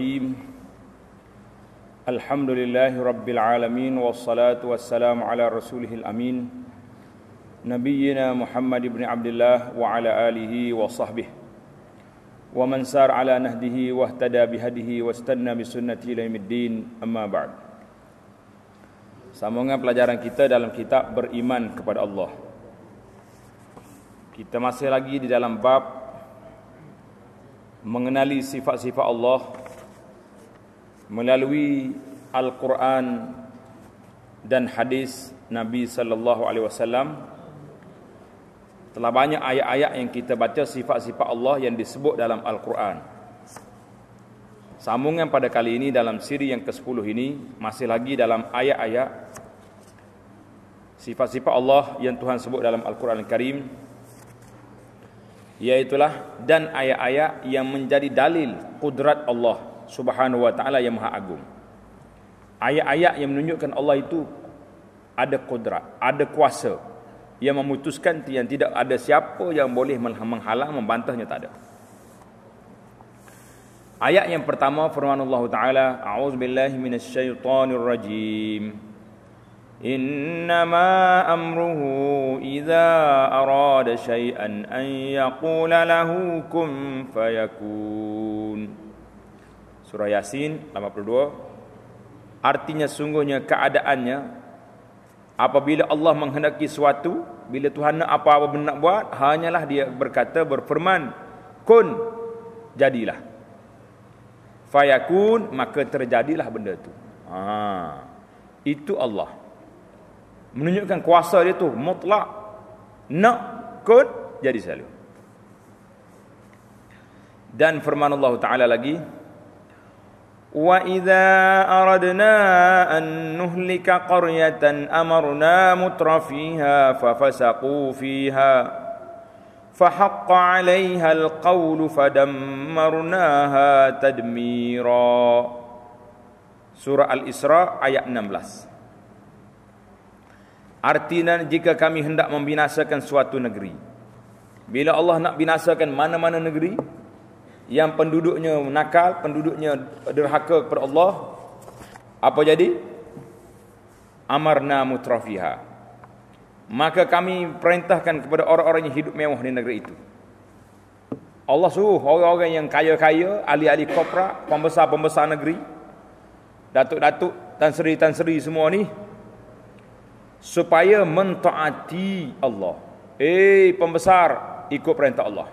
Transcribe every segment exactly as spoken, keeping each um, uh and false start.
Bismillahirrahmanirrahim. Alhamdulillahi rabbil alamin wassalatu wassalamu ala rasulihil amin nabiyyina Muhammad ibn Abdullah wa ala alihi wa sahbihi wa man sar ala nahdihi wa ihtada bihadihi wastanna bisunnati ila yaumiddin, amma ba'd. Sambungan pelajaran kita dalam kitab Beriman kepada Allah. Kita masih lagi di dalam bab mengenali sifat-sifat Allah melalui Al-Quran dan hadis Nabi sallallahu alaihi wasallam. Telah banyak ayat-ayat yang kita baca sifat-sifat Allah yang disebut dalam Al-Quran. Sambungan pada kali ini dalam siri yang kesepuluh ini masih lagi dalam ayat-ayat sifat-sifat Allah yang Tuhan sebut dalam Al-Quran Al-Karim, iaitulah dan ayat-ayat yang menjadi dalil kudrat Allah Subhanahu wa taala yang Maha Agung. Ayat-ayat yang menunjukkan Allah itu ada kudrat, ada kuasa, yang memutuskan yang tidak ada siapa yang boleh menghalang, membantahnya, tak ada. Ayat yang pertama firman Allah taala, a'udzubillahi minasyaitonir rajim. Innama amruhu idza arada syai'an an yaqula lahu kun fayakun. Surah Yasin lapan puluh dua. Artinya sungguhnya keadaannya apabila Allah menghendaki sesuatu, bila Tuhan nak apa-apa nak buat, hanyalah dia berkata, berfirman, kun, jadilah. Fayakun, maka terjadilah benda itu. Ha, itu Allah. Menunjukkan kuasa dia tu mutlak. Nak, kun, jadi selalu. Dan firman Allah Ta'ala lagi, wa idza aradna an nuhlika qaryatan amarna mutrafiha fafasaqu fiha fahaqqa 'alayha alqawlu fadammarnaha tadmira. Surah Al-Isra ayat enam belas. Artinya jika kami hendak membinasakan suatu negeri, bila Allah nak binasakan mana-mana negeri yang penduduknya nakal, penduduknya derhaka kepada Allah, apa jadi? Amarna mutrafiha. Maka kami perintahkan kepada orang-orang yang hidup mewah di negeri itu. Allah suruh orang-orang yang kaya-kaya, ahli-ahli kopra, pembesar-pembesar negeri, datuk-datuk, tan seri-tan seri semua ni, supaya mentaati Allah. Eh, pembesar, ikut perintah Allah.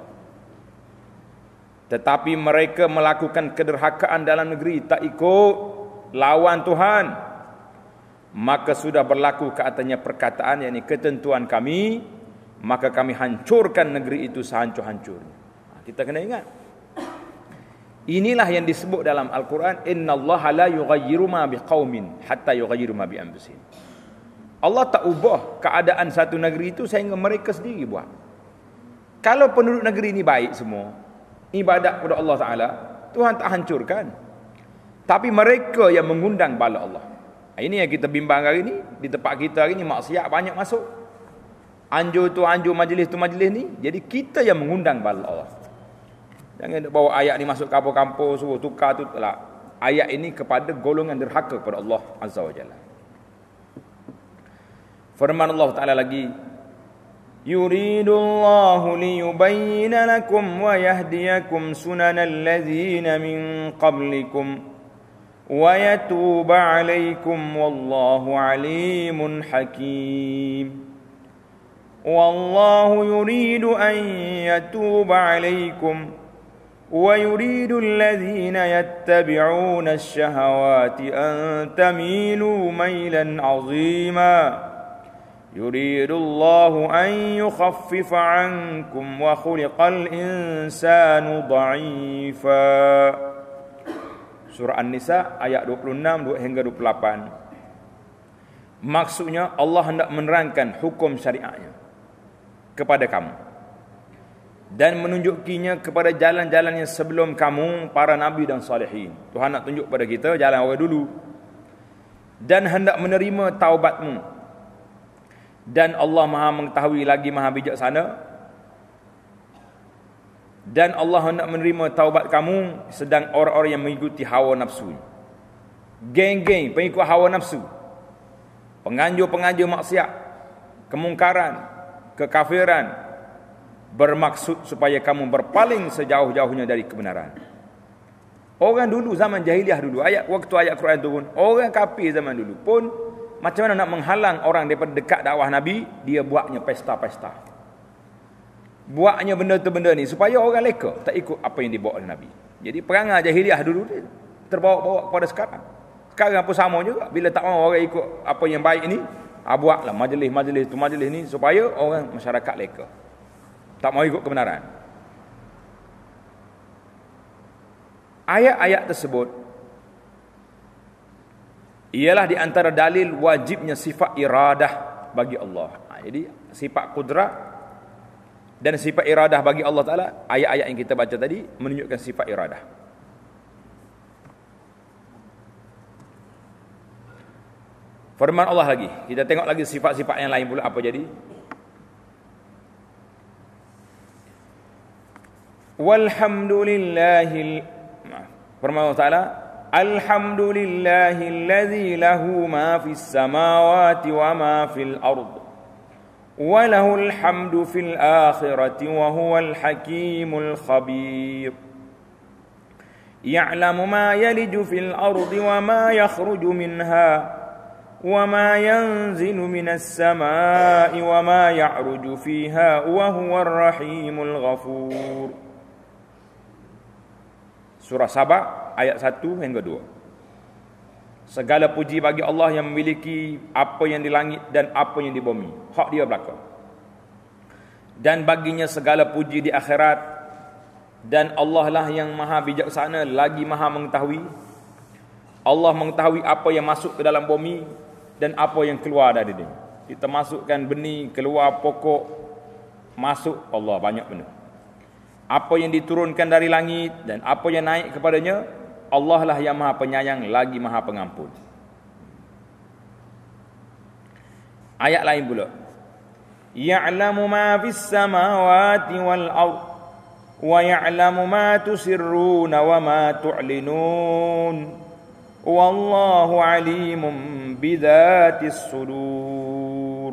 Tetapi mereka melakukan kederhakaan dalam negeri, tak ikut, lawan Tuhan, maka sudah berlaku ke atasnya perkataan, yakni ketentuan kami, maka kami hancurkan negeri itu sehancur-hancurnya. Kita kena ingat, inilah yang disebut dalam Al-Quran, innallaha la yughayyiru ma biqaumin hatta yughayyiru ma bi anfusihim. Allah tak ubah keadaan satu negeri itu sehingga mereka sendiri buat. Kalau penduduk negeri ini baik semua, ibadat kepada Allah Ta'ala, Tuhan tak hancurkan. Tapi mereka yang mengundang bala Allah. Ini yang kita bimbang hari ini. Di tempat kita hari ini maksiat banyak masuk. Anjur tu anjur, majlis tu majlis ni. Jadi kita yang mengundang bala Allah. Jangan bawa ayat ni masuk kampung-kampung, suruh tukar tu. Tak. Ayat ini kepada golongan derhaka kepada Allah Azza wa Jalla. Firman Allah Ta'ala lagi, yuridullahu liyubayyina lakum wa yahdiyakum sunanal ladzina min qablikum wa yatuba alaikum wallahu alimun hakim. Wallahu yuridu an yatuba alaikum wa yuridu alladhina yattabi'una ash-shahawati an tamilu mailan 'azima. Yuridullahu an yukhaffifa 'ankum wa khuliqal insanu dha'ifa. Surah An-Nisa ayat dua puluh enam hingga dua puluh lapan. Maksudnya Allah hendak menerangkan hukum syariatnya kepada kamu dan menunjukinya kepada jalan-jalan yang sebelum kamu, para nabi dan salihin. Tuhan nak tunjuk pada kita jalan orang dulu, dan hendak menerima taubatmu. Dan Allah Maha mengetahui lagi Maha bijaksana Dan Allah hendak menerima taubat kamu sedang orang-orang yang mengikuti hawa nafsu. Geng-geng pengikut hawa nafsu, penganjur-penganjur maksiat, kemungkaran, kekafiran, bermaksud supaya kamu berpaling sejauh-jauhnya dari kebenaran. Orang dulu zaman jahiliah dulu, ayat waktu ayat Quran turun, orang kafir zaman dulu pun macam mana nak menghalang orang daripada dekat dakwah Nabi, dia buatnya pesta-pesta. Buatnya benda tu benda ni supaya orang leka tak ikut apa yang dibawa oleh Nabi. Jadi perangai jahiliah dulu dia terbawa-bawa kepada sekarang. Sekarang pun sama juga, bila tak mahu orang ikut apa yang baik ni, ah, buatlah majlis-majlis tu majlis ni supaya orang masyarakat leka tak mahu ikut kebenaran. Ayat-ayat tersebut ialah di antara dalil wajibnya sifat iradah bagi Allah. Ha, jadi sifat kudrat dan sifat iradah bagi Allah Ta'ala, ayat-ayat yang kita baca tadi menunjukkan sifat iradah. Firman Allah lagi, kita tengok lagi sifat-sifat yang lain pula apa jadi. Walhamdulillahil, firman Allah Ta'ala, alhamdulillahilladzi lahu ma fis samawati wa ma fil ard wa lahul hamdu fil akhirati wa huwal hakimul khabir. Ya'lamu ma yaliju fil ardi wa ma yakhruju minha wa ma yanzilu minas samai wa ma ya'ruju fiha wa huwar rahimul ghafur. Surah Sabah ayat satu hingga dua. Segala puji bagi Allah yang memiliki apa yang di langit dan apa yang di bumi. Hak dia belaka. Dan baginya segala puji di akhirat. Dan Allah lah yang maha bijaksana lagi maha mengetahui. Allah mengetahui apa yang masuk ke dalam bumi dan apa yang keluar dari dia. Kita masukkan benih, keluar pokok, masuk Allah banyak benda. Apa yang diturunkan dari langit dan apa yang naik kepadanya, Allah lah yang maha penyayang lagi maha pengampun. Ayat lain pula, ya'lamu ma fis samawati wal ard wa ya'lamu ma tusirruna wa ma tu'linun wallahu alimun bidzatis sudur.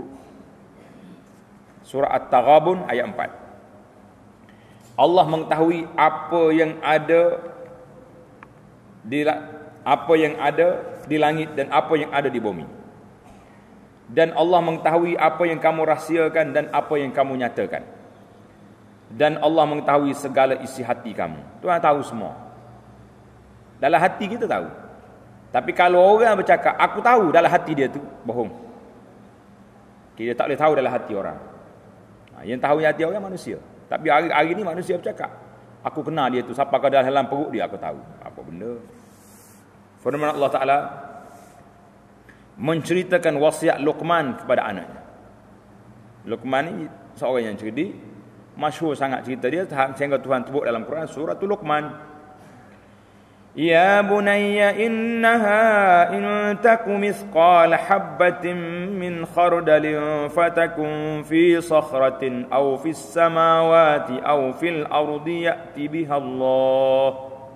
Surah At-Taghabun ayat empat. Allah mengetahui apa yang ada di apa yang ada di langit dan apa yang ada di bumi. Dan Allah mengetahui apa yang kamu rahsiakan dan apa yang kamu nyatakan. Dan Allah mengetahui segala isi hati kamu. Tuhan tahu semua. Dalam hati kita tahu. Tapi kalau orang bercakap, aku tahu dalam hati dia tu, bohong. Kita tak boleh tahu dalam hati orang. Yang tahu hati orang manusia. Tapi hari-hari ni manusia bercakap, aku kenal dia tu, siapa kau dalam perut dia aku tahu. Apa benda? Firman Allah Ta'ala menceritakan wasiat Luqman kepada anaknya. Luqman ni seorang yang cerdik, masyhur sangat cerita dia sehingga Tuhan sebut dalam Quran surah Luqman. Ya bunayya innaha in takum mithqala habbatin min khardalin fatakun fi sakhratin aw fis samawati aw fil ardi ya'ti biha Allah.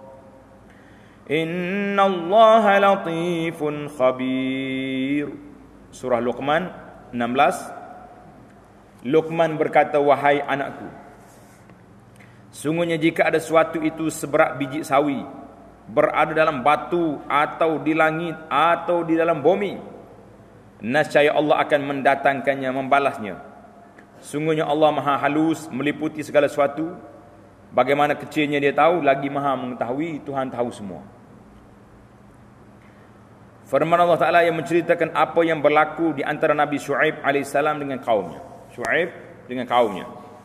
Innallaha latifun khabir. Surah Luqman enam belas. Luqman berkata, wahai anakku, sungguhnya jika ada sesuatu itu seberat biji sawi berada dalam batu atau di langit atau di dalam bumi, nescaya Allah akan mendatangkannya, membalasnya. Sungguhnya Allah maha halus, meliputi segala sesuatu. Bagaimana kecilnya dia tahu, lagi maha mengetahui. Tuhan tahu semua. Firman Allah Ta'ala yang menceritakan apa yang berlaku di antara Nabi Syuaib alaihissalam dengan kaumnya. Syuaib dengan kaumnya.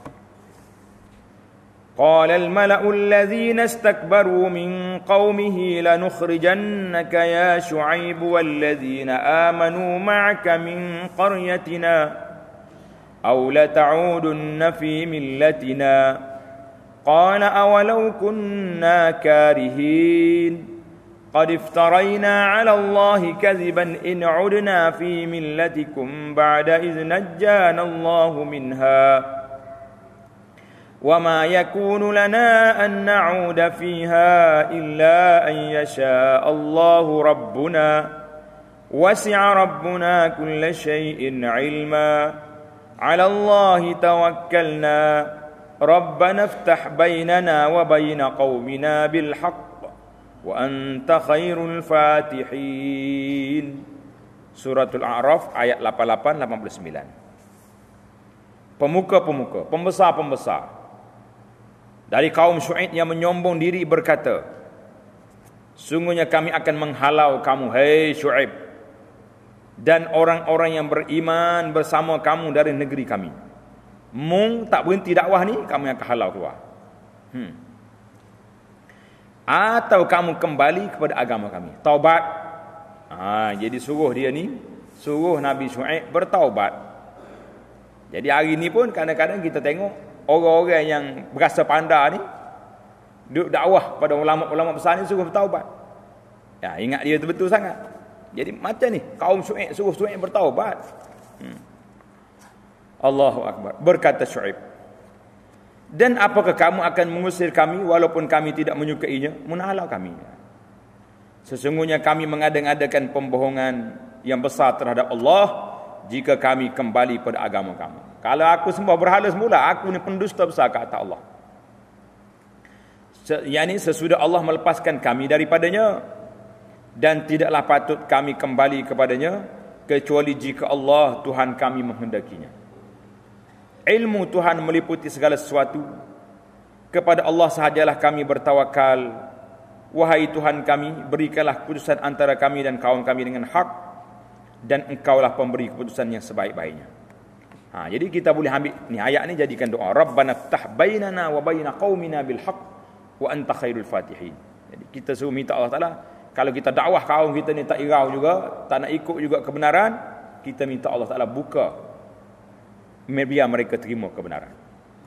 قال الملأ الذين استكبروا من قومه لنخرجنك يا شعيب والذين آمنوا معك من قريتنا أو لتعودن في ملتنا قال أولو كنا كارهين قد افترينا على الله كذبا إن عدنا في ملتكم بعد إذ نجانا الله منها وَمَا يَكُونُ لَنَا أَن نَّعُودَ فِيهَا إِلَّا أَن يَشَاءَ اللَّهُ رَبُّنَا وَسِعَ رَبُّنَا كُلَّ شَيْءٍ عِلْمًا عَلَى اللَّهِ تَوَكَّلْنَا رَبَّنَا افْتَحْ بَيْنَنَا وَبَيْنَ قَوْمِنَا بِالْحَقِّ وَأَنْتَ خَيْرُ الْفَاتِحِينَ. Suratul A'raf ayat lapan puluh lapan lapan puluh sembilan. Pemuka-pemuka, pembesar-pembesar dari kaum Syuaib yang menyombong diri berkata, sungguhnya kami akan menghalau kamu, hei Syuaib, dan orang-orang yang beriman bersama kamu dari negeri kami. Mung tak berhenti dakwah ni, kami akan halau keluar. Hmm. Atau kamu kembali kepada agama kami, taubat. Ha, jadi suruh dia ni, suruh Nabi Syuaib bertaubat. Jadi hari ni pun kadang-kadang kita tengok orang-orang yang berasa pandai ni duk dakwah pada ulama-ulama besar ni suruh bertaubat. Ya, ingat dia tu betul sangat. Jadi macam ni, kaum Syuaib suruh Syuaib bertaubat. Hmm. Allahu akbar. Berkata Syuaib, dan apakah kamu akan mengusir kami walaupun kami tidak menyukainya? Menghalau kami. Sesungguhnya kami mengada-ngadakan pembohongan yang besar terhadap Allah jika kami kembali pada agama kamu. Kalau aku sembah berhala semula, aku ni pendusta besar ke atas Allah. Yang ini sesudah Allah melepaskan kami daripadanya, dan tidaklah patut kami kembali kepadanya kecuali jika Allah Tuhan kami menghendakinya. Ilmu Tuhan meliputi segala sesuatu. Kepada Allah sahajalah kami bertawakal. Wahai Tuhan kami, berikanlah keputusan antara kami dan kaum kami dengan hak, dan engkaulah pemberi keputusan yang sebaik-baiknya. Ha, jadi kita boleh ambil ni ayat ni jadikan doa. Rabbana ftah bainana wa baina qaumina bil haqq wa anta khairul fatihin. Jadi kita suruh minta Allah Taala, kalau kita dakwah kaum kita ni tak irau juga, tak nak ikut juga kebenaran, kita minta Allah Taala buka biar mereka terima kebenaran.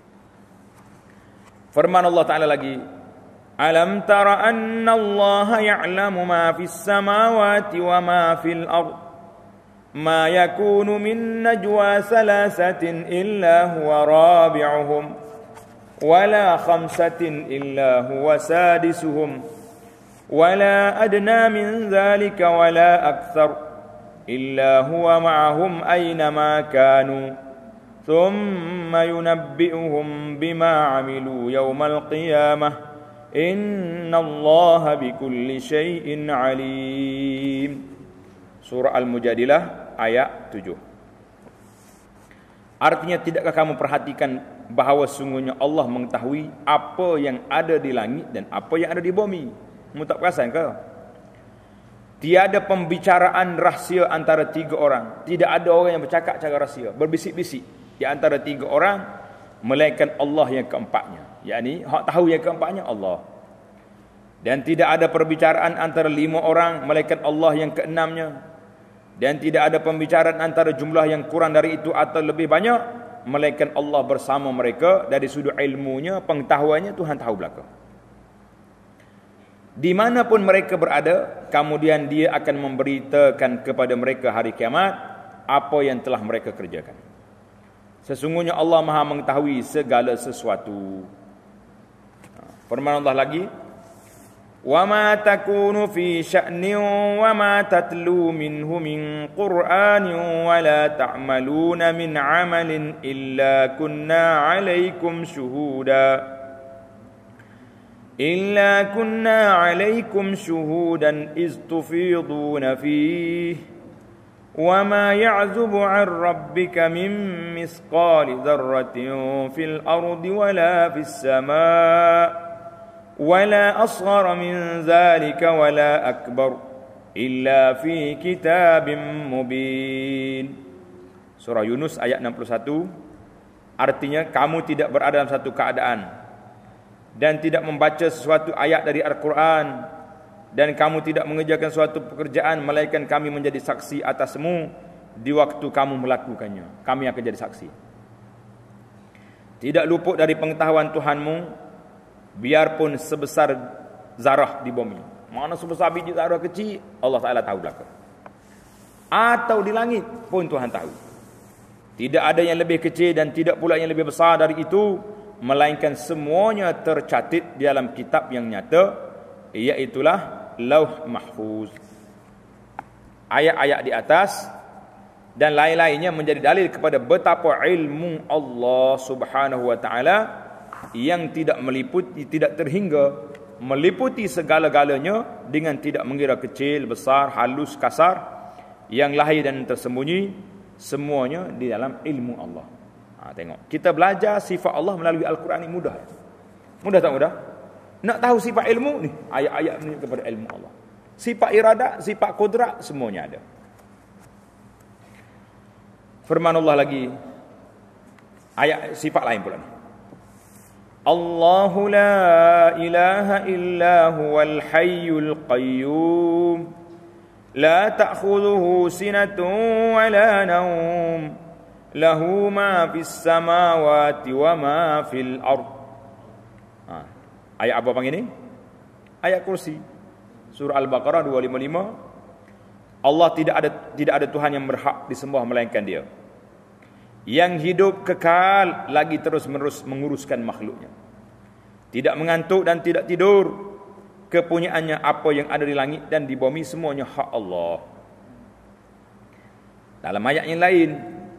Firman Allah Taala lagi, alam tara anna Allah ya'lamu ma fis samawati wa ma fil ardh ما يكون من نجوى ثلاثة إلا هو رابعهم ولا خمسة إلا هو سادسهم ولا أدنى من ذلك ولا أكثر إلا هو معهم أينما كانوا ثم ينبئهم بما عملوا يوم القيامة إن الله بكل شيء عليم. Surah Al-Mujadilah ayat tujuh. Artinya, tidakkah kamu perhatikan bahawa sungguhnya Allah mengetahui apa yang ada di langit dan apa yang ada di bumi? Kamu tak perasan ke? Tiada pembicaraan rahsia antara tiga orang. Tidak ada orang yang bercakap cara rahsia, berbisik-bisik di antara tiga orang, melainkan Allah yang keempatnya. Yakni, hak tahu yang keempatnya Allah. Dan tidak ada perbicaraan antara lima orang, melainkan Allah yang keenamnya. Dan tidak ada pembicaraan antara jumlah yang kurang dari itu atau lebih banyak, melainkan Allah bersama mereka. Dari sudut ilmunya, pengetahuannya, Tuhan tahu belaka. Di manapun mereka berada, kemudian dia akan memberitakan kepada mereka hari kiamat apa yang telah mereka kerjakan. Sesungguhnya Allah Maha mengetahui segala sesuatu. Firman Allah lagi, وَمَا تَكُونُ فِي شَأْنٍ وَمَا تَتْلُو مِنْهُ مِنْ قُرْآنٍ وَلَا تَعْمَلُونَ مِنْ عَمَلٍ إِلَّا كُنَّا عَلَيْكُمْ شُهُودًا إِلَّا كُنَّا عَلَيْكُمْ شُهُودًا إِذْ تُفِيضُونَ فِيهِ وَمَا يَعْزُبُ عَنْ رَبِّكَ مِنْ مِثْقَالِ ذَرَّةٍ فِي الْأَرْضِ وَلَا فِي السَّمَاءِ ولا أصغر من ذلك ولا أكبر إلا في كتاب مبين. Surah Yunus ayat enam puluh satu. Artinya, kamu tidak berada dalam satu keadaan dan tidak membaca sesuatu ayat dari Al-Quran, dan kamu tidak mengerjakan suatu pekerjaan melainkan kami menjadi saksi atasmu di waktu kamu melakukannya. Kami akan jadi saksi. Tidak luput dari pengetahuan Tuhanmu biarpun sebesar zarah di bumi. Mana sebesar biji zarah kecil, Allah Ta'ala tahu belaka. Atau di langit pun Tuhan tahu. Tidak ada yang lebih kecil dan tidak pula yang lebih besar dari itu, melainkan semuanya tercatat di dalam kitab yang nyata, iaitulah Lauh Mahfuz. Ayat-ayat di atas dan lain-lainnya menjadi dalil kepada betapa ilmu Allah Subhanahu wa taala yang tidak meliputi, tidak terhingga, meliputi segala-galanya dengan tidak mengira kecil, besar, halus, kasar, yang lahir dan tersembunyi, semuanya di dalam ilmu Allah. Ha, tengok, kita belajar sifat Allah melalui Al-Quran ini mudah. Mudah tak mudah? Nak tahu sifat ilmu ni, ayat-ayat menunjuk kepada ilmu Allah. Sifat iradat, sifat kudrat, semuanya ada. Firman Allah lagi, ayat sifat lain pula ni. Allahu la ilaha illa huwal hayyul qayyum la ta'khudhuhu sinatun wa la nawm lahu ma fis samawati wa ma fil ard. Ha, ayat apa panggil ni? Ayat kursi. Surah Al-Baqarah dua ratus lima puluh lima. Allah tidak ada tidak ada Tuhan yang berhak disembah melainkan Dia, yang hidup kekal lagi terus-menerus menguruskan makhluknya, tidak mengantuk dan tidak tidur. Kepunyaannya apa yang ada di langit dan di bumi, semuanya hak Allah. Dalam ayat yang lain,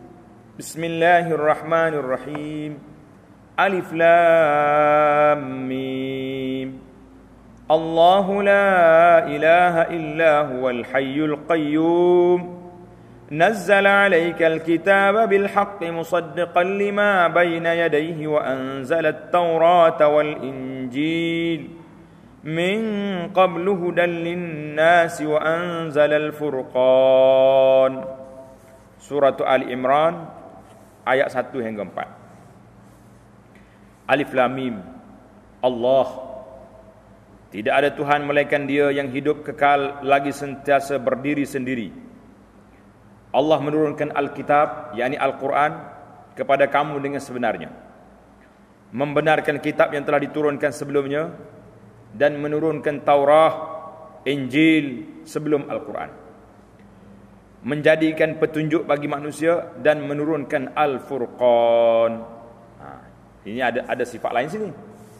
Bismillahirrahmanirrahim, Alif Lam Mim, Allahu la ilaha illa huwal hayyul qayyum نزل عليك الكتاب بالحق مصدقا لما بين يديه وأنزل التوراة والإنجيل من قبل هدى للناس وأنزل الفرقان. Surah Ali Imran ayat satu hingga empat. Alif Lam Mim, Allah, tidak ada Tuhan melainkan Dia yang hidup kekal lagi sentiasa berdiri sendiri. Allah menurunkan Alkitab, yakni Al-Quran, kepada kamu dengan sebenarnya, membenarkan kitab yang telah diturunkan sebelumnya, dan menurunkan Taurah, Injil sebelum Al-Quran, menjadikan petunjuk bagi manusia, dan menurunkan Al-Furqan. Ha, ini ada ada sifat lain sini.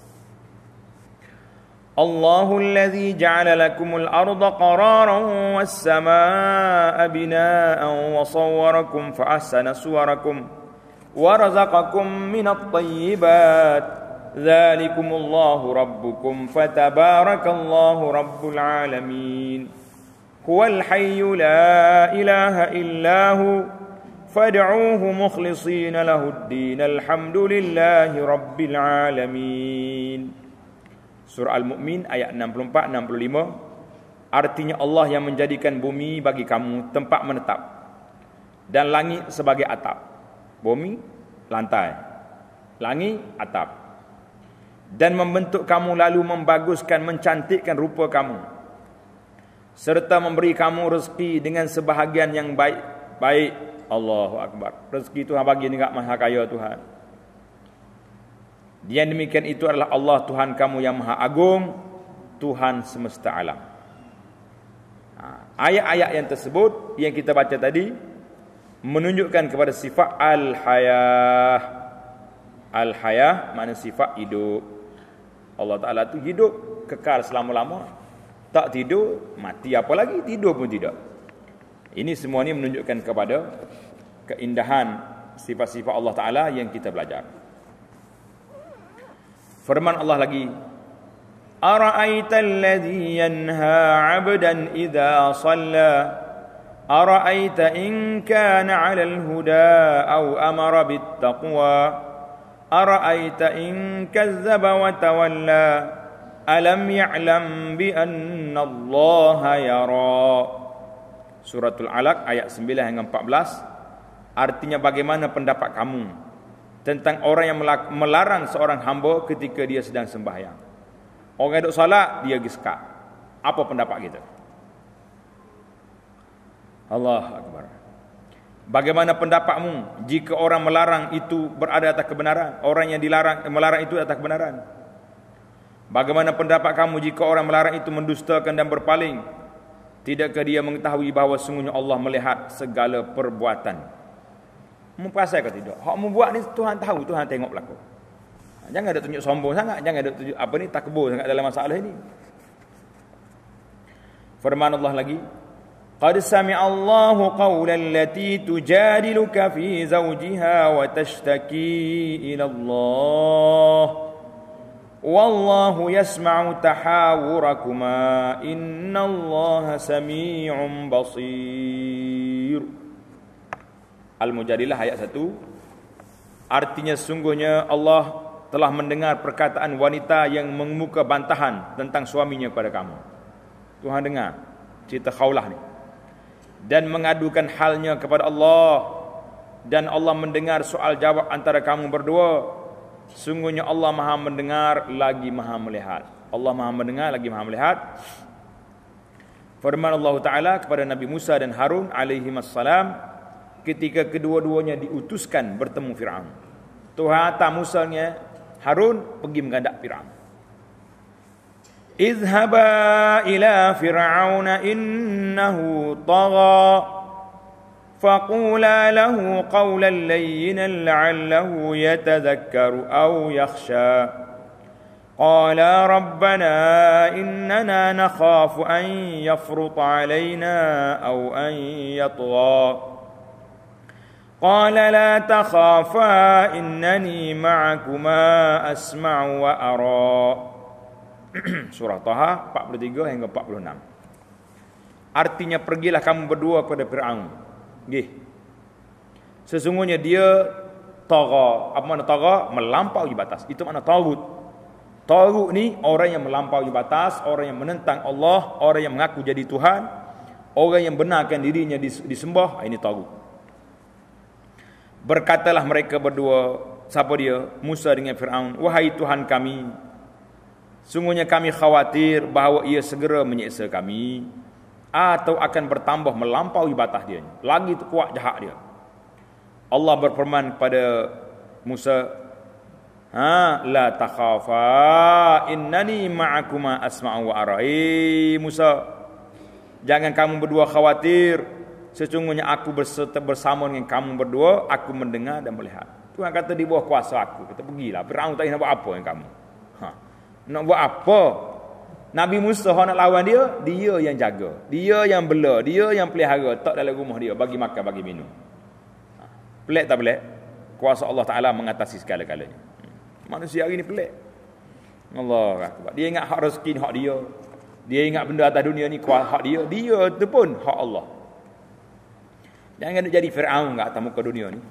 Allahu allazi ja'ala lakumul arda qararan was samaa'a binaa'an wa sawwarakum fa ahsana suwarakum wa razaqakum minat thayyibat dzalikumullahu rabbukum fatabarakallahu rabbul alamin huwal hayyu la ilaha illahu fad'uuhu mukhlishina lahud-din alhamdulillahi rabbil alamin. Surah Al-Mu'min ayat enam puluh empat enam puluh lima. Artinya Allah yang menjadikan bumi bagi kamu tempat menetap, dan langit sebagai atap. Bumi lantai, langit atap, dan membentuk kamu lalu membaguskan, mencantikkan rupa kamu, serta memberi kamu rezeki dengan sebahagian yang baik-baik. Allahu Akbar. Rezeki Tuhan bagi dekat Maha Kaya Tuhan. Yang demikian itu adalah Allah Tuhan kamu yang Maha Agung, Tuhan semesta alam. Ha, ayat-ayat yang tersebut yang kita baca tadi menunjukkan kepada sifat Al-Hayah. Al-Hayah makna sifat hidup. Allah Ta'ala tu hidup kekal selama-lama, tak tidur, mati apa lagi, tidur pun tidak. Ini semua ini menunjukkan kepada keindahan sifat-sifat Allah Ta'ala yang kita belajar. Firman Allah lagi, Ara'aita alladhi yanha 'abdan idza shalla ara'aita in kana 'alal huda aw amara bit taqwa ara'aita in kazzaba wa tawalla alam ya'lam bi anna Allaha yara. Suratul Alaq ayat sembilan hingga empat belas. Artinya, bagaimana pendapat kamu tentang orang yang melarang seorang hamba ketika dia sedang sembahyang? Orang duduk salat, dia pergi sekat. Apa pendapat kita? Allah Akbar. Bagaimana pendapatmu jika orang melarang itu berada atas kebenaran, orang yang dilarang melarang itu atas kebenaran? Bagaimana pendapat kamu jika orang melarang itu mendustakan dan berpaling? Tidakkah dia mengetahui bahawa sungguhnya Allah melihat segala perbuatan? Mempasal ke tidak? Hak membuat ni Tuhan tahu, Tuhan tengok berlaku. Jangan ada tunjuk sombong sangat, jangan ada tunjuk apa ni takbur sangat dalam masalah ini. Firman Allah lagi, qad sami'a Allahu qawlan allati tujadiluka fi zawjiha wa tashtaki ila Allah wallahu yasma'u tahawurakuma innallaha sami'un basir. Al-Mujadilah ayat satu. Artinya sungguhnya Allah telah mendengar perkataan wanita yang mengemuka bantahan tentang suaminya kepada kamu. Tuhan dengar cerita Khawlah ni dan mengadukan halnya kepada Allah, dan Allah mendengar soal jawab antara kamu berdua. Sungguhnya Allah Maha mendengar lagi Maha melihat. Allah Maha mendengar lagi Maha melihat. Firman Allah Taala kepada Nabi Musa dan Harun alaihi wassalam ketika kedua-duanya diutuskan bertemu Firaun. Tuhan hantar Musanya Harun pergi menghadap Firaun. Izhaba ila fir'auna innahu tagha faqula lahu qawlan layyinan la'allahu yatadhakkaru aw yakhsha qala rabbana innana nakhafu an yafruta alayna aw an yatgha qala la takhafa innani ma'akuma asma'u wa ara. Surah Taha empat puluh tiga hingga empat puluh enam. Artinya pergilah kamu berdua kepada Firaun. Nggih. Sesungguhnya dia tagha. Apa makna tagha? Melampaui batas. Itu makna tagut. Tagut ni orang yang melampaui batas, orang yang menentang Allah, orang yang mengaku jadi Tuhan, orang yang benarkan dirinya disembah, ini tagut. Berkatalah mereka berdua, siapa dia? Musa dengan Firaun, wahai Tuhan kami, sungguhnya kami khawatir bahawa ia segera menyiksa kami atau akan bertambah melampaui batas dia. Lagi tu kuat jahat dia. Allah berfirman kepada Musa, ha la takhafa innani ma'akuma asma'u wa ara. Eh Musa, jangan kamu berdua khawatir, sesungguhnya aku berserta bersama dengan kamu berdua, aku mendengar dan melihat. Tuhan kata di bawah kuasa aku. Kata pergilah, Firaun tak nak buat apa dengan kamu. Ha. Nak buat apa? Nabi Musa nak lawan dia, dia yang jaga, dia yang bela, dia yang pelihara, tak dalam rumah dia, bagi makan, bagi minum. Pelik tak pelik? Kuasa Allah Ta'ala mengatasi segala-galanya. Manusia hari ni pelik. Allah Akbar. Dia ingat hak rezeki ni hak dia. Dia ingat benda atas dunia ni kuasa hak dia. Dia tu pun hak Allah. Jangan nak jadi Firaun kat atas muka dunia ni.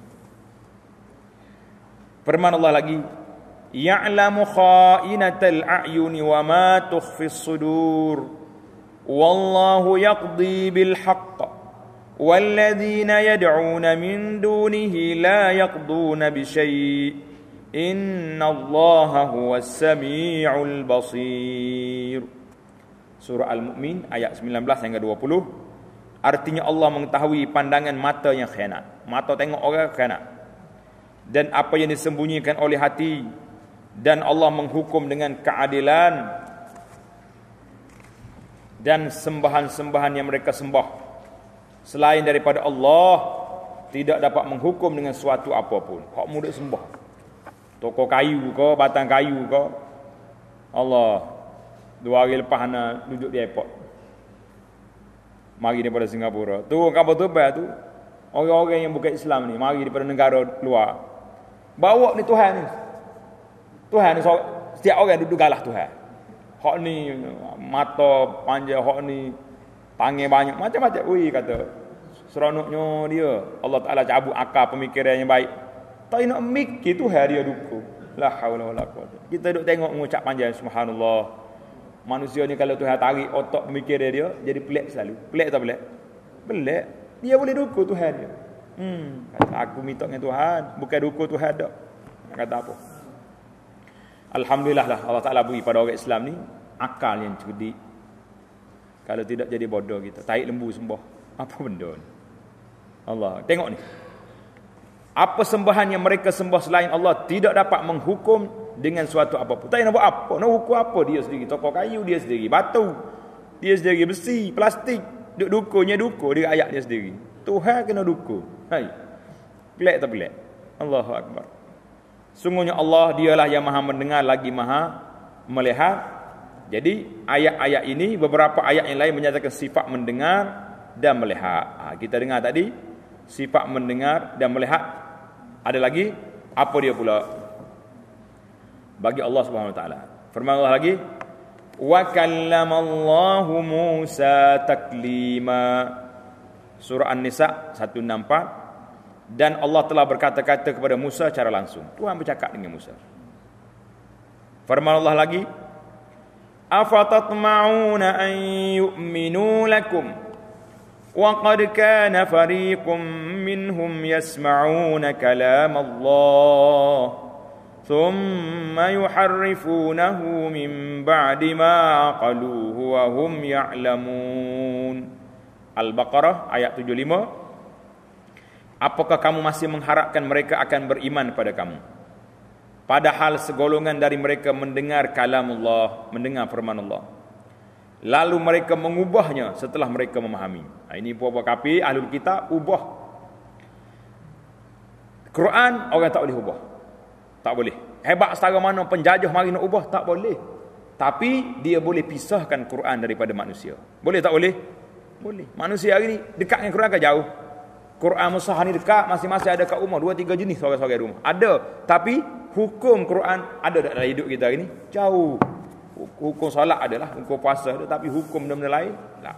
Firman Allah lagi, ya'lamu kha'inatal a'yuni wa ma tukhfis sudur wallahu yaqdi bil haqq walladzina yad'una min dunihi la yaqduna bi syai' innallaha huwas sami'ul basir. Surah Al-Mu'min ayat sembilan belas hingga dua puluh. Artinya Allah mengetahui pandangan mata yang khianat. Mata tengok orang khianat. Dan apa yang disembunyikan oleh hati. Dan Allah menghukum dengan keadilan, dan sembahan-sembahan yang mereka sembah selain daripada Allah tidak dapat menghukum dengan suatu apapun. Hak mudah sembah, toko kayu ke, batang kayu ke. Allah, dua hari lepas ana duduk di airport, mari daripada Singapura. Tu kapal terbang tu, orang-orang yang bukan Islam ni, mari daripada negara luar. Bawa ni Tuhan ni. Tuhan ni, setiap orang duduk galah Tuhan. Hak ni mata panjang, hak ni tangan banyak, macam-macam. Ui kata, seronoknya dia. Allah Ta'ala cabut akal pemikiran yang baik. Tak nak mikir Tuhan dia dukung. La haula wala quwwata. Kita duduk tengok mengucap panjang subhanallah. Manusia ni kalau Tuhan tarik otak pemikiran dia, jadi pelik selalu. Pelik tak pelik? Pelik. Dia boleh dukung Tuhan dia. Hmm, kata aku minta dengan Tuhan, bukan dukung Tuhan dak. Nak kata apa? Alhamdulillah lah Allah Ta'ala beri pada orang Islam ni akal yang cerdik. Kalau tidak jadi bodoh kita. Tarik lembu sembah. Apa benda ni? Allah. Tengok ni. Apa sembahan yang mereka sembah selain Allah tidak dapat menghukum dengan suatu apapun. Tak nak buat apa. Nak hukum apa dia sendiri. Tokok kayu dia sendiri. Batu. Dia sendiri. Besi. Plastik. Duk dukunya duku. Dia ayat dia sendiri. Tuhan kena duku. Hai. Pelik tak pelik? Allahu Akbar. Sungguhnya Allah dialah yang maha mendengar lagi maha melihat. Jadi ayat-ayat ini, beberapa ayat yang lain menyatakan sifat mendengar dan melihat. Ha, kita dengar tadi sifat mendengar dan melihat. Ada lagi, apa dia pula? Bagi Allah Subhanahu Wa Taala. Firman Allah lagi, wa kallamallahu Musa taklima. Surah An-Nisa seratus enam puluh empat. Dan Allah telah berkata-kata kepada Musa secara langsung. Tuhan bercakap dengan Musa. Firman Allah lagi, afatatma'una an yu'minu lakum wa qad kana fariqum minhum yasma'una kalam Allah thumma yuharrifunahu min ba'di ma qaluhu wa hum ya'lamun. Al-Baqarah ayat tujuh puluh lima. Apakah kamu masih mengharapkan mereka akan beriman pada kamu, padahal segolongan dari mereka mendengar kalam Allah, mendengar firman Allah, lalu mereka mengubahnya setelah mereka memahami. Nah, ini puak-puak kafir ahlul kitab ubah Quran, orang tak boleh ubah. Tak boleh. Hebat setara mana penjajah mari nak ubah, tak boleh. Tapi dia boleh pisahkan Quran daripada manusia. Boleh tak boleh? Boleh. Manusia hari ni dekat dengan Quran ke jauh? Quran mushaf ni dekat, masing-masing ada kat rumah, dua tiga jenis sorang-sorang rumah. Ada, tapi hukum Quran ada dalam hidup kita hari ni jauh. Hukum solat adalah, hukum puasa ada, tapi hukum benda-benda lain tak.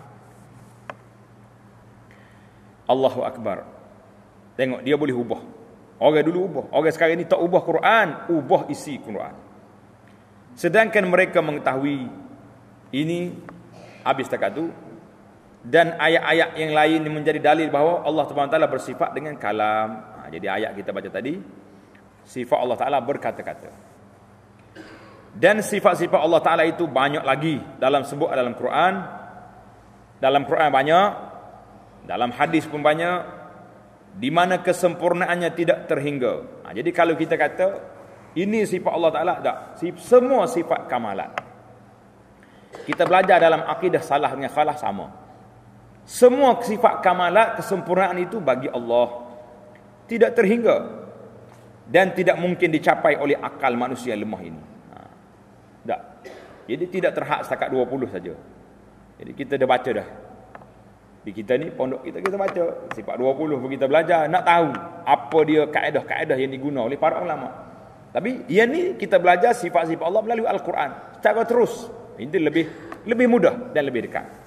Allahu Akbar. Tengok, dia boleh ubah. Orang dulu ubah, orang sekarang ni tak ubah Quran, ubah isi Quran. Sedangkan mereka mengetahui ini habis takat tu. Dan ayat-ayat yang lain menjadi dalil bahawa Allah Subhanahu Wa Taala bersifat dengan kalam. Ha, jadi ayat kita baca tadi, sifat Allah Taala berkata-kata. Dan sifat-sifat Allah Taala itu banyak lagi dalam sebut dalam Quran. Dalam Quran banyak, dalam hadis pun banyak, di mana kesempurnaannya tidak terhingga. Ha, jadi kalau kita kata ini sifat Allah Taala, tak, semua sifat kamalat. Kita belajar dalam akidah salah dengan khalah sama. Semua sifat kamalat, kesempurnaan itu bagi Allah, tidak terhingga dan tidak mungkin dicapai oleh akal manusia lemah ini. Ha, tak. Jadi tidak terhad setakat dua puluh saja. Jadi kita dah baca dah. Di kita ni pondok kita kita baca sifat dua puluh pun kita belajar, nak tahu apa dia kaedah-kaedah yang digunakan oleh para ulama. Tapi yang ni kita belajar sifat-sifat Allah melalui Al-Quran secara terus. Ini lebih lebih mudah dan lebih dekat.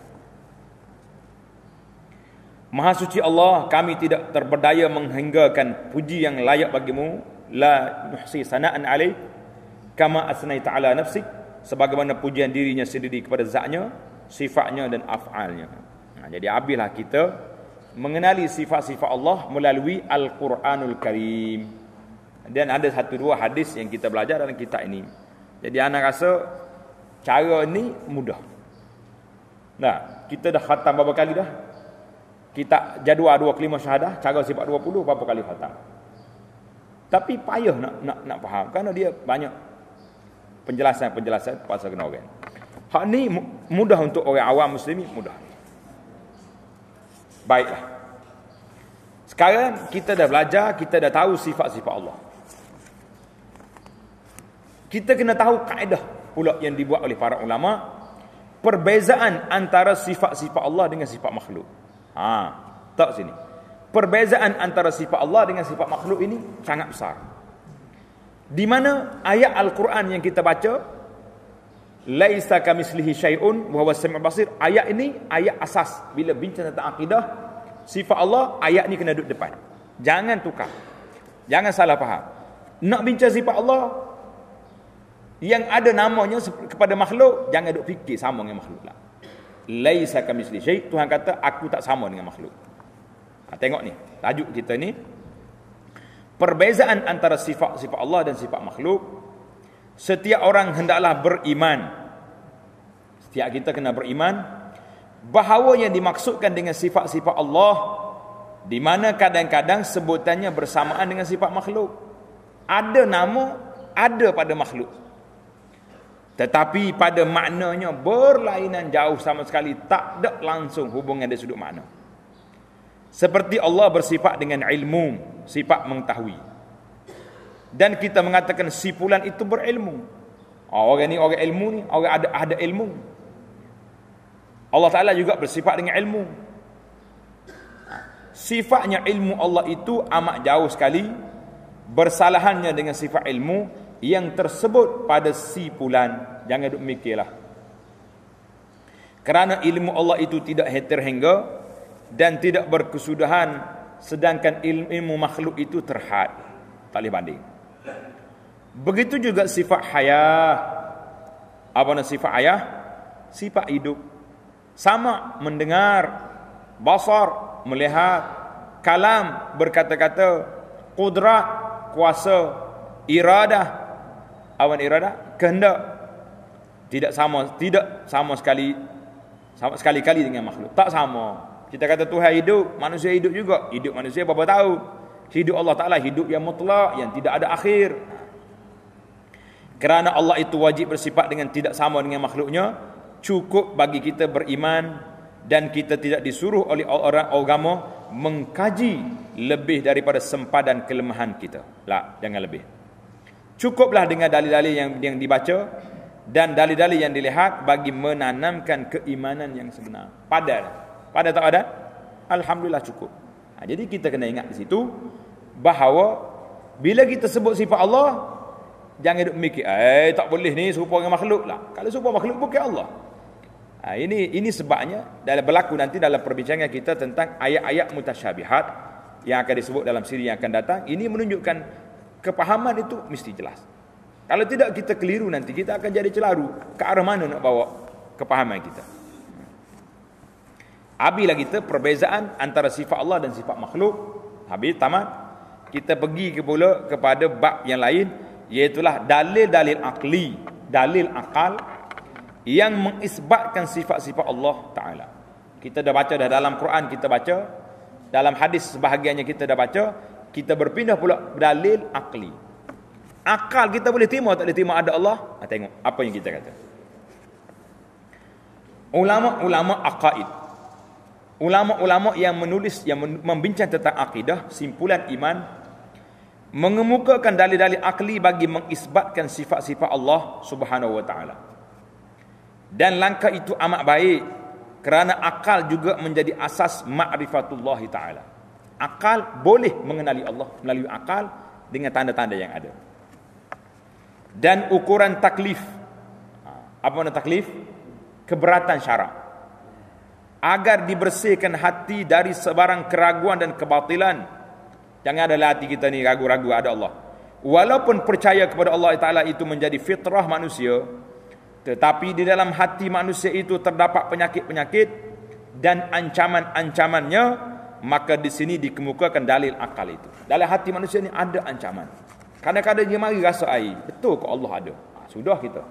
Maha suci Allah, kami tidak terberdaya menghinggakan puji yang layak bagimu. La nuhsi sana'an alaih kama asnaita ala nafsik, sebagaimana pujian dirinya sendiri kepada zatnya, sifatnya dan af'alnya. Nah, jadi habislah kita mengenali sifat-sifat Allah melalui Al-Quranul Karim. Dan ada satu dua hadis yang kita belajar dalam kitab ini. Jadi anak rasa cara ni mudah. Nah, kita dah khatam berapa kali dah? Kita jadual dua kelima syahadah, cara sifat dua puluh berapa kali khatam. Tapi payah nak nak nak faham kerana dia banyak penjelasan-penjelasan pasal kena orang. Hak ni mudah untuk orang awam muslimin, mudah. Baiklah. Sekarang kita dah belajar, kita dah tahu sifat-sifat Allah. Kita kena tahu kaedah pula yang dibuat oleh para ulama, perbezaan antara sifat-sifat Allah dengan sifat makhluk. Ha, tak sini. Perbezaan antara sifat Allah dengan sifat makhluk ini sangat besar. Di mana ayat Al-Quran yang kita baca, laisa kamitslihi syai'un wa huwas samiul basir, ayat ini ayat asas bila bincang tentang akidah sifat Allah, ayat ni kena duduk depan. Jangan tukar. Jangan salah faham. Nak bincang sifat Allah yang ada namanya kepada makhluk, jangan duk fikir sama dengan makhluk lah. Laisa kamitslihi syai', Tuhan kata aku tak sama dengan makhluk. Ha, tengok ni, tajuk kita ni perbezaan antara sifat-sifat Allah dan sifat makhluk. Setiap orang hendaklah beriman. Setiap kita kena beriman bahawa yang dimaksudkan dengan sifat-sifat Allah, di mana kadang-kadang sebutannya bersamaan dengan sifat makhluk. Ada nama, ada pada makhluk, tetapi pada maknanya berlainan jauh sama sekali, tak ada langsung hubungan dari sudut makna. Seperti Allah bersifat dengan ilmu, sifat mengetahui. Dan kita mengatakan si fulan itu berilmu. Oh, orang ni orang ilmu ni, orang ada ada ilmu. Allah Ta'ala juga bersifat dengan ilmu. Sifatnya ilmu Allah itu amat jauh sekali bersalahannya dengan sifat ilmu yang tersebut pada si fulan. Jangan duk mikirlah. Kerana ilmu Allah itu tidak terhingga dan tidak berkesudahan, sedangkan ilmu, ilmu makhluk itu terhad, tak boleh banding. Begitu juga sifat hayah. Apa nama sifat hayah? Sifat hidup. Sama, mendengar, basar, melihat, kalam, berkata-kata, qudrat, kuasa, iradah. Apa iradah? Kehendak. Tidak sama, tidak sama sekali sama sekali-kali dengan makhluk. Tak sama. Kita kata Tuhan hidup, manusia hidup juga. Hidup manusia berapa tahun? Hidup Allah Ta'ala hidup yang mutlak, yang tidak ada akhir. Kerana Allah itu wajib bersifat dengan tidak sama dengan makhluknya, cukup bagi kita beriman dan kita tidak disuruh oleh orang agama mengkaji lebih daripada sempadan kelemahan kita. Lah, jangan lebih. Cukuplah dengan dalil-dalil yang yang dibaca dan dalil-dalil yang dilihat bagi menanamkan keimanan yang sebenar. Padat. Padat tak padat? Alhamdulillah cukup. Ha, jadi kita kena ingat di situ bahawa bila kita sebut sifat Allah, jangan duk mikir, eh tak boleh ni serupa dengan makhluk lah. Kalau serupa makhluk bukan Allah. Ha, ini ini sebabnya dalam berlaku nanti dalam perbincangan kita tentang ayat-ayat mutasyabihat yang akan disebut dalam siri yang akan datang. Ini menunjukkan kepahaman itu mesti jelas. Kalau tidak kita keliru nanti, kita akan jadi celaru. Ke arah mana nak bawa kepahaman kita? Habislah kita perbezaan antara sifat Allah dan sifat makhluk. Habis, tamat. Kita pergi ke pula kepada bab yang lain, iaitulah dalil-dalil akli, dalil akal yang mengisbatkan sifat-sifat Allah Ta'ala. Kita dah baca dah dalam Quran, kita baca dalam hadis sebahagiannya kita dah baca. Kita berpindah pula dalil akli. Akal kita boleh terima tak boleh terima ada Allah? Ha, tengok apa yang kita kata. Ulama-ulama aqaid, ulama-ulama yang menulis, yang membincang tentang akidah, simpulan iman, mengemukakan dalil-dalil akli bagi mengisbatkan sifat-sifat Allah Subhanahu wa taala. Dan langkah itu amat baik kerana akal juga menjadi asas ma'rifatullah taala. Akal boleh mengenali Allah melalui akal dengan tanda-tanda yang ada. Dan ukuran taklif. Apa makna taklif? Keberatan syarak. Agar dibersihkan hati dari sebarang keraguan dan kebatilan. Jangan ada hati kita ni ragu-ragu ada Allah. Walaupun percaya kepada Allah Ta'ala itu menjadi fitrah manusia, tetapi di dalam hati manusia itu terdapat penyakit-penyakit dan ancaman-ancamannya, maka di sini dikemukakan dalil akal itu. Dalam hati manusia ni ada ancaman. Kadang-kadang dia mari rasa air. Betul ke Allah ada? Ha, sudah kita.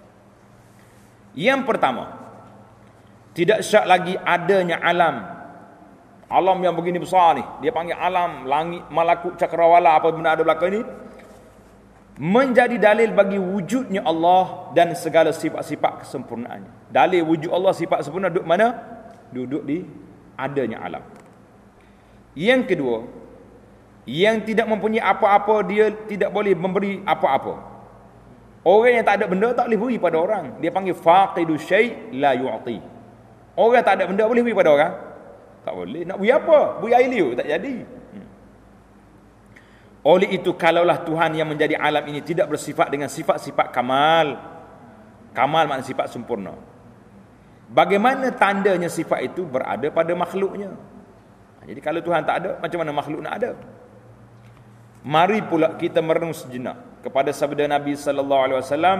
Yang pertama, tidak syak lagi adanya alam. Alam yang begini besar ni, dia panggil alam, langit, malakut, cakrawala, apa benda ada belakang ni, menjadi dalil bagi wujudnya Allah dan segala sifat-sifat kesempurnaannya. Dalil wujud Allah, sifat sempurna duduk mana? Duduk di adanya alam. Yang kedua, yang tidak mempunyai apa-apa, dia tidak boleh memberi apa-apa. Orang yang tak ada benda tak boleh beri pada orang. Dia panggil faqidu syai' la yu'ti. Orang tak ada benda boleh beri pada orang? Tak boleh. Nak beri apa? Beri air liur tak jadi. Hmm. Oleh itu, kalaulah Tuhan yang menjadi alam ini tidak bersifat dengan sifat-sifat kamal. Kamal makna sifat sempurna. Bagaimana tandanya sifat itu berada pada makhluknya? Jadi kalau Tuhan tak ada, macam mana makhluk nak ada? Mari pula kita merenung sejenak kepada sabda Nabi sallallahu alaihi wasallam,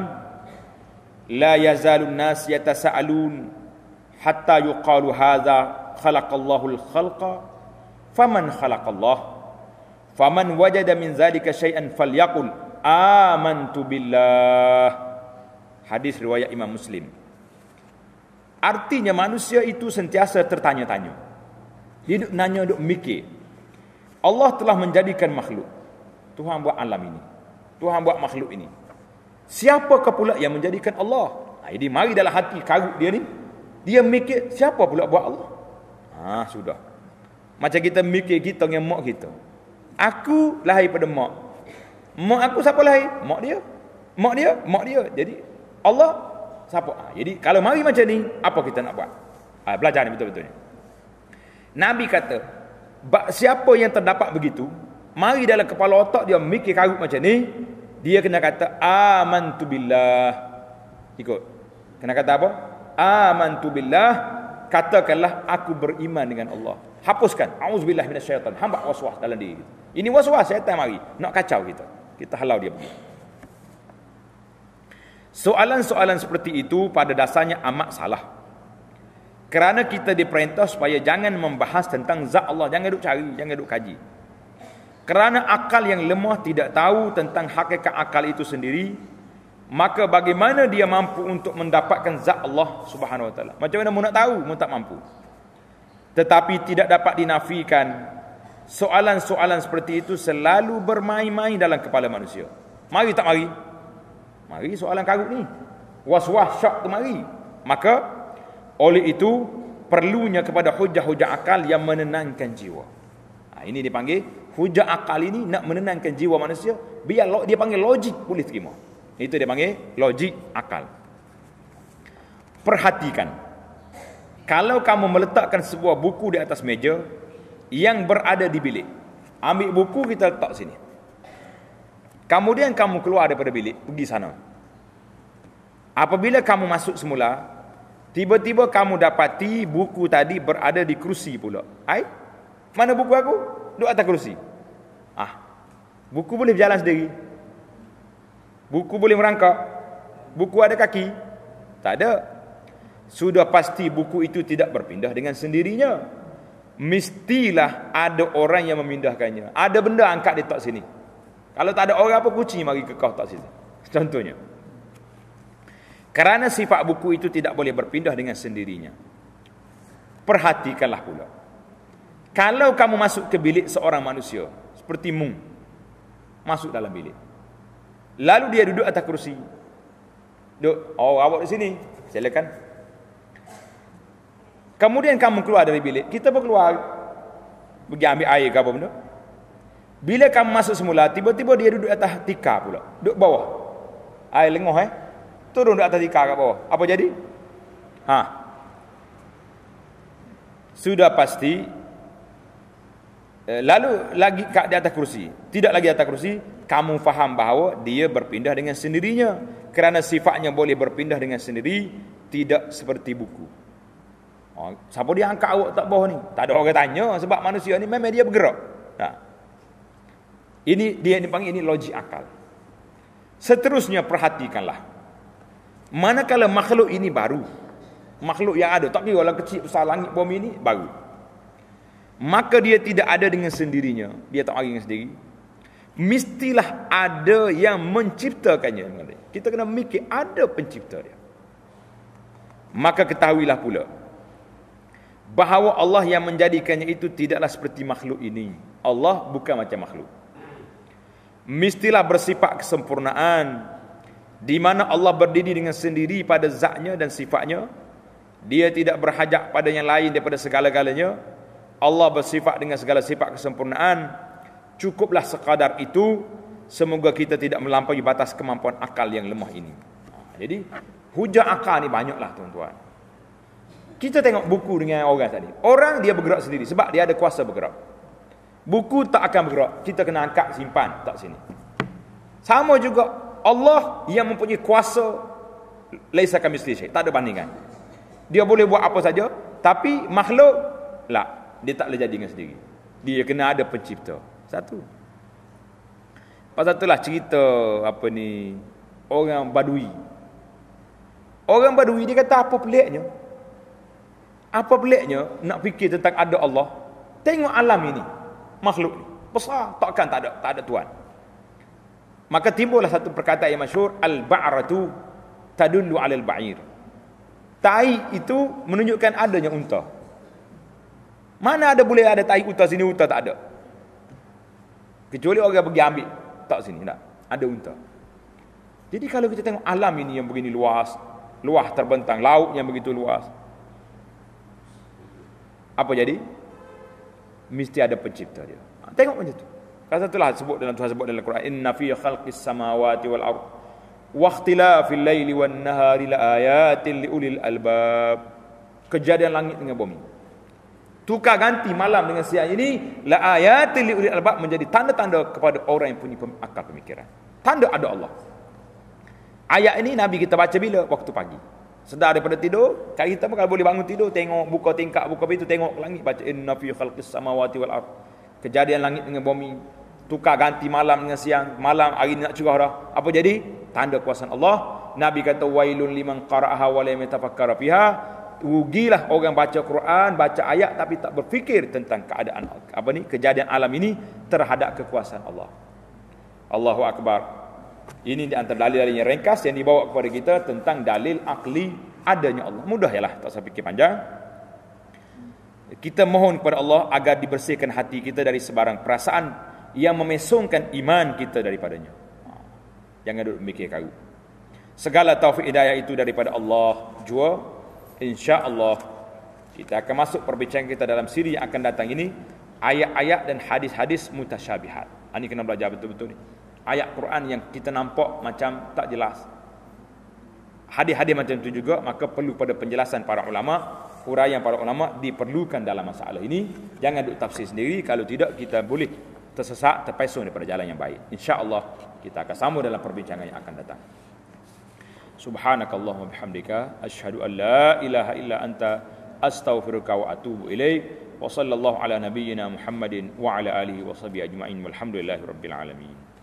la yazalun nas yatasaalun hatta yuqalu hadza khalaqallahu al-khalqa faman khalaqallah faman wajada min zalika syai'an falyaqul amantu billah. Hadis riwayat Imam Muslim. Artinya manusia itu sentiasa tertanya-tanya. Dia duk nanya, duk mikir. Allah telah menjadikan makhluk. Tuhan buat alam ini. Tuhan buat makhluk ini. Siapakah pula yang menjadikan Allah? Ha, jadi mari dalam hati karut dia ni, dia mikir, siapa pula buat Allah? Ah, ha, sudah. Macam kita mikir kita dengan mak kita. Aku lahir pada mak. Mak aku siapa lahir? Mak dia. Mak dia, mak dia. Jadi Allah siapa? Ha, jadi kalau mari macam ni, apa kita nak buat? Ha, belajar ni betul-betul ni. Nabi kata, siapa yang terdapat begitu, mari dalam kepala otak dia mikir karut macam ni, dia kena kata amantu billah. Ikut. Kena kata apa? Amantu billah. Katakanlah aku beriman dengan Allah. Hapuskan auzubillah minasyaitan. Hamba waswas dalam diri kita. Ini waswas syaitan mari nak kacau kita. Kita halau dia pergi. Soalan-soalan seperti itu pada dasarnya amat salah. Kerana kita diperintah supaya jangan membahas tentang zat Allah, jangan duk cari, jangan duk kaji. Kerana akal yang lemah tidak tahu tentang hakikat akal itu sendiri, maka bagaimana dia mampu untuk mendapatkan zat Allah Subhanahu wa taala? Macam mana mu nak tahu? Mu tak mampu. Tetapi tidak dapat dinafikan, soalan-soalan seperti itu selalu bermain-main dalam kepala manusia. Mari tak mari? Mari soalan karut ni. Was-was syak tu mari. Maka oleh itu perlunya kepada hujah-hujah akal yang menenangkan jiwa. Ha, ini dipanggil hujah akal ini nak menenangkan jiwa manusia. Biar dia panggil logik boleh terima. Itu dia panggil logik akal. Perhatikan. Kalau kamu meletakkan sebuah buku di atas meja yang berada di bilik. Ambil buku kita letak sini. Kemudian kamu keluar daripada bilik, pergi sana. Apabila kamu masuk semula, tiba-tiba kamu dapati buku tadi berada di kerusi pula. Hai? Mana buku aku? Duduk atas kerusi. Ah, buku boleh berjalan sendiri. Buku boleh merangkak. Buku ada kaki? Tak ada. Sudah pasti buku itu tidak berpindah dengan sendirinya. Mestilah ada orang yang memindahkannya. Ada benda angkat dia tak sini. Kalau tak ada orang, apa kucing mari kekau tak situ. Contohnya. Kerana sifat buku itu tidak boleh berpindah dengan sendirinya. Perhatikanlah pula. Kalau kamu masuk ke bilik seorang manusia, seperti mu, masuk dalam bilik. Lalu dia duduk atas kerusi. Duduk, oh awak di sini, silakan. Kemudian kamu keluar dari bilik, kita pun keluar, pergi ambil air ke apa benda. Bila kamu masuk semula, tiba-tiba dia duduk atas tikar pula, duduk bawah. Air lengoh eh. Turun duduk atas tikar kat bawah. Apa jadi? Ha. Sudah pasti eh, lalu lagi kat di atas kerusi. Tidak lagi atas kerusi, kamu faham bahawa dia berpindah dengan sendirinya. Kerana sifatnya boleh berpindah dengan sendiri, tidak seperti buku. Oh, siapa dia angkat awak tak bawah ni? Tak ada orang tanya sebab manusia ni memang dia bergerak. Nah. Ini dia dipanggil ini logik akal. Seterusnya perhatikanlah. Manakala makhluk ini baru, makhluk yang ada, tak kira orang kecil besar langit bumi ini baru, maka dia tidak ada dengan sendirinya, dia tak ada dengan sendiri. Mestilah ada yang menciptakannya. Kita kena mikir ada pencipta dia. Maka ketahuilah pula bahawa Allah yang menjadikannya itu tidaklah seperti makhluk ini. Allah bukan macam makhluk. Mestilah bersifat kesempurnaan, di mana Allah berdiri dengan sendiri pada zatnya dan sifatnya. Dia tidak berhajat pada yang lain daripada segala-galanya. Allah bersifat dengan segala sifat kesempurnaan. Cukuplah sekadar itu. Semoga kita tidak melampaui batas kemampuan akal yang lemah ini. Jadi hujah akal ni banyaklah tuan-tuan. Kita tengok buku dengan orang tadi. Orang dia bergerak sendiri sebab dia ada kuasa bergerak. Buku tak akan bergerak. Kita kena angkat, simpan tak sini. Sama juga Allah yang mempunyai kuasa, laisa kamitslihi syai', tak ada bandingan. Dia boleh buat apa saja, tapi makhluk lah, dia tak boleh jadi dengan sendiri. Dia kena ada pencipta. Satu. Pasal itulah cerita apa ni orang Badui. Orang Badui dia kata apa peliknya? Apa peliknya nak fikir tentang ada Allah? Tengok alam ini. Makhluk ni besar, takkan tak ada tak ada tuan. Maka timbullah satu perkataan yang masyhur, al-ba'ratu tadullu 'alal ba'ir. Tai itu menunjukkan adanya unta. Mana ada boleh ada tai unta sini, unta tak ada. Kecuali orang pergi ambil tak sini tak ada unta. Jadi kalau kita tengok alam ini yang begini luas, luas terbentang, laut yang begitu luas, apa jadi? Mesti ada pencipta dia. Ha, tengok macam tu. Kata itulah sebut dalam Tuhan sebut dalam Quran, inna fi khalqis samawati wal ard wa ikhtilafil laili wan nahari laayatin liulil albab. Kejadian langit dengan bumi, tukar ganti malam dengan siang ini, laayatin liulil albab, menjadi tanda-tanda kepada orang yang punya akal pemikiran. Tanda ada Allah. Ayat ini Nabi kita baca bila? Waktu pagi. Sedar daripada tidur, kalau kita kalau boleh bangun tidur, tengok buka tingkap, buka pintu, tengok ke langit, baca inna fi khalqis samawati wal ard. Kejadian langit dengan bumi, tukar ganti malam dengan siang, malam hari ni nak cerah dah. Apa jadi? Tanda kuasaan Allah. Nabi kata wailun liman qara'aha wa lam yatafakkara fiha. Rugilah orang baca Quran, baca ayat tapi tak berfikir tentang keadaan apa ni, kejadian alam ini terhadap kekuasaan Allah. Allahu akbar. Ini di antara dalil-dalil yang ringkas yang dibawa kepada kita tentang dalil akli adanya Allah. Mudah yalah, tak usah fikir panjang. Kita mohon kepada Allah agar dibersihkan hati kita dari sebarang perasaan yang memesongkan iman kita daripadanya. Jangan duduk mikir karu. Segala taufik hidayah itu daripada Allah jua. Insya-Allah kita akan masuk perbincangan kita dalam siri yang akan datang ini, ayat-ayat dan hadis-hadis mutasyabihat. Ini kena belajar betul-betul ni. Ayat Quran yang kita nampak macam tak jelas, hadis-hadis macam itu juga, maka perlu pada penjelasan para ulama, huraian para ulama diperlukan dalam masalah ini. Jangan duk tafsir sendiri, kalau tidak kita boleh tersesat, terpesong daripada jalan yang baik. Insya-Allah kita akan sambung dalam perbincangan yang akan datang. Subhanakallahumma bihamdika asyhadu an la ilaha illa anta astaghfiruka wa atubu ilaik. Wa sallallahu ala nabiyyina Muhammadin wa ala alihi wa sahbihi ajma'in. Walhamdulillahi rabbil alamin.